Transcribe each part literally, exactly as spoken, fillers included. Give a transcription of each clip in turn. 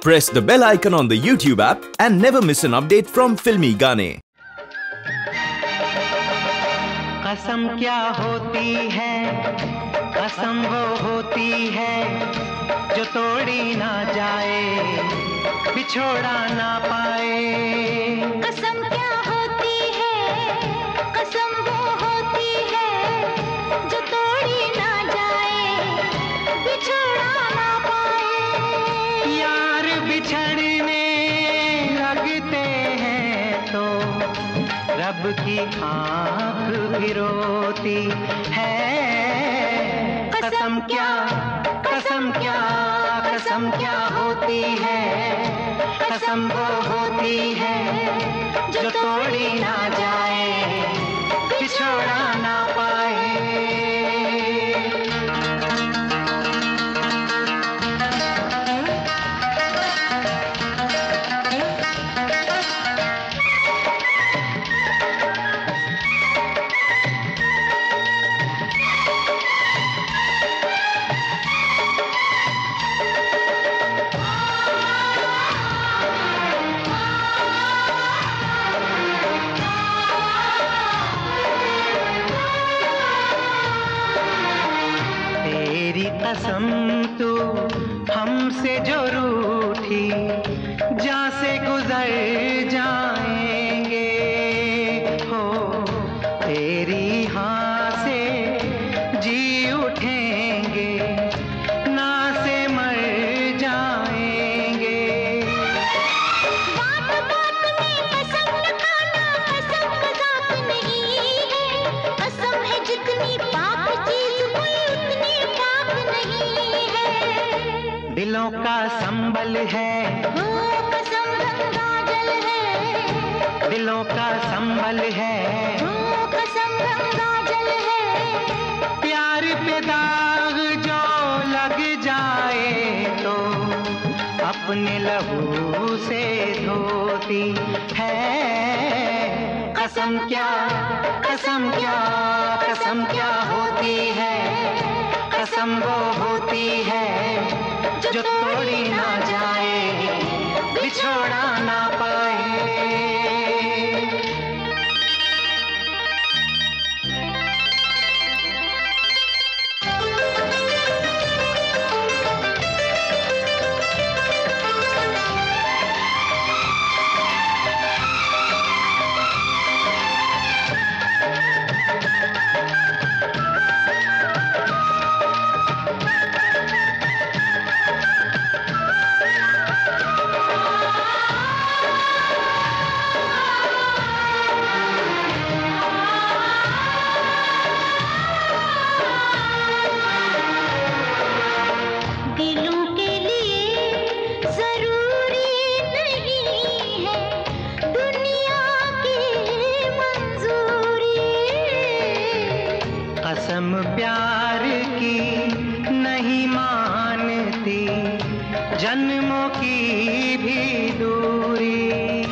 Press the bell icon on the YouTube app and never miss an update from Filmigaane. कसम क्या होती है, कसम वो होती है जो तोड़ी ना जाए, बिछोड़ा ना पाए। कसम क्या होती है, कसम वो होती है जो तोड़ी ना जाए, बिछोड़ा ना पाए। यार बिछड़ने लगते हैं तो रब की आँख भी रोती है। कसम क्या, कसम क्या, कसम क्या होती है, कसम वो होती है जो तोड़ी ना जाए, बिछोड़ा ना पाए। कसम तू हमसे जो रूठी, जहाँ से गुजर जाएंगे हो, तेरी हाँ से जी उठेंगे, ना से मर जाएंगे। बात बात में कसम न खाना, कसम मजाक नहीं है, कसम है जितनी पाप चीज कोई उतनी पाप नहीं है। दिलों का संबल है वो कसम गंगा जल है, दिलों का संबल है वो कसम गंगा जल है। प्यार पे दाग जो लग जाए तो अपने लहू से धोती है। कसम क्या, कसम क्या, कसम क्या होती है, कसम वो होती है जो तोड़ी ना जाए, बिछोड़ा ना पाए। दिलों के लिए जरूरी नहीं है दुनिया की मंजूरी। कसम प्यार की नहीं मानती, जन्मों की भी दूरी।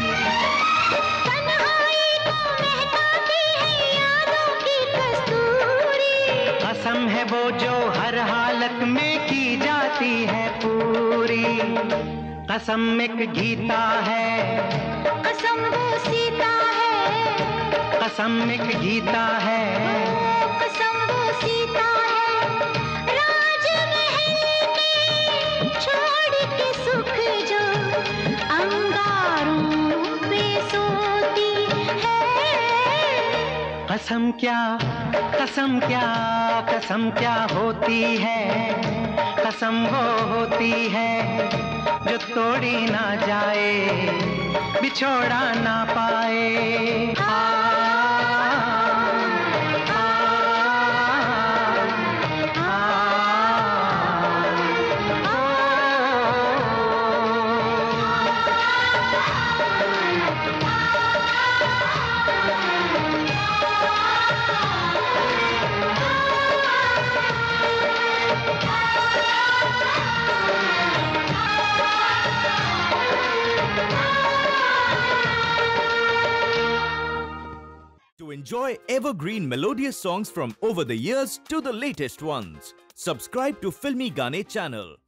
तन्हाई को महकाती है यादों की कस्तूरी। कसम है वो जो हर हालत में की जाती है पूरी। कसम एक गीता है, कसम वो सीता है, कसम एक गीता है, कसम वो सीता है। राजमहल में छोड़ के सुख जो अंगारों पे सोती है। कसम क्या, कसम क्या, कसम क्या होती है, कसम वो होती है जो तोड़ी ना जाए, बिछोड़ा ना पाए। आ, आ, आ, To enjoy evergreen melodious songs from over the years to the latest ones, subscribe to Filmigaane channel.